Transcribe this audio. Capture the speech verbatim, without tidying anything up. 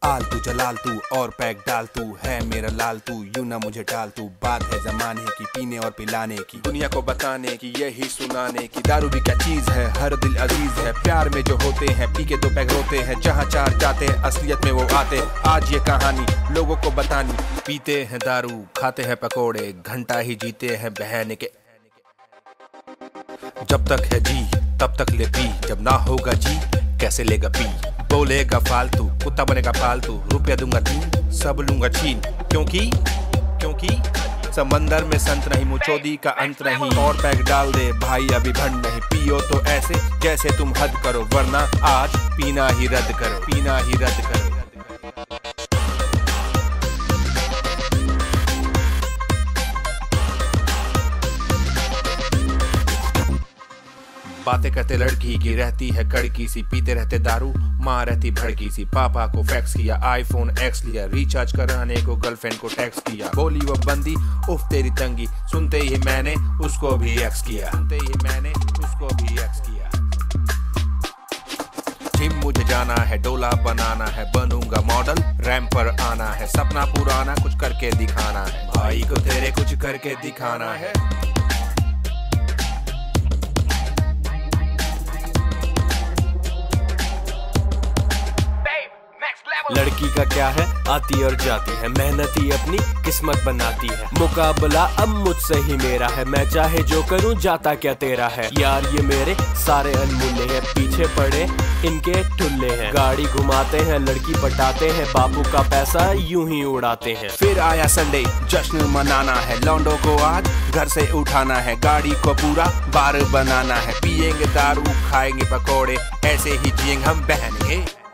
आलतू जलाल तू और पैक डाल तू है मेरा लाल तू, यूं ना मुझे टाल तू। बात है जमाने की, पीने और पिलाने की, दुनिया को बताने की, यही सुनाने की। दारू भी क्या चीज है, हर दिल अजीज है। प्यार में जो होते हैं पी के दो पैग रोते हैं, जहाँ चार जाते हैं असलियत में वो आते। आज ये कहानी लोगों को बतानी, पीते हैं दारू खाते हैं पकोड़े, घंटा ही जीते हैं बहन के। जब तक है जी तब तक ले पी, जब ना होगा जी कैसे लेगा पी। बोलेगा फालतू कुत्ता बनेगा पालतू, रुपया दूंगा तीन सब लूंगा छीन। क्योंकि क्योंकि समंदर में संत नहीं, मुचोदी का अंत नहीं। और पैक डाल दे भाई अभी भंड नहीं, पियो तो ऐसे जैसे तुम हद करो, वरना आज पीना ही रद्द करो, पीना ही रद्द करो। बातें करते लड़की की रहती है कड़की सी, पीते रहते दारू माँ रहती भड़की सी। पापा को फैक्स किया आईफोन एक्स लिया, रिचार्ज कराने को गर्लफ्रेंड को टैक्स किया। बोली वो बंदी उफ तेरी तंगी, सुनते ही मैंने उसको भी एक्स किया, सुनते ही मैंने उसको भी एक्स किया। जिम मुझे जाना है, डोला बनाना है, बनूंगा मॉडल रैंप पर आना है। सपना पुराना कुछ करके दिखाना है, भाई को तेरे कुछ करके दिखाना है। लड़की का क्या है, आती और जाती है, मेहनती अपनी किस्मत बनाती है। मुकाबला अब मुझसे ही मेरा है, मैं चाहे जो करूं जाता क्या तेरा है। यार ये मेरे सारे अनमूल्य हैं, पीछे पड़े इनके ठुल्ले हैं। गाड़ी घुमाते हैं, लड़की पटाते हैं, बापू का पैसा यूं ही उड़ाते हैं। फिर आया संडे जश्न मनाना है, लौंडों को आज घर से उठाना है। गाड़ी को पूरा बार बनाना है, पिएंगे दारू खाएंगे पकोड़े, ऐसे ही जिएंगे हम बहन के।